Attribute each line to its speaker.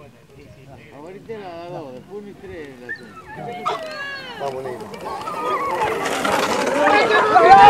Speaker 1: Ahorita la 2, después 1 y 3 la 3.
Speaker 2: Vamos, negro.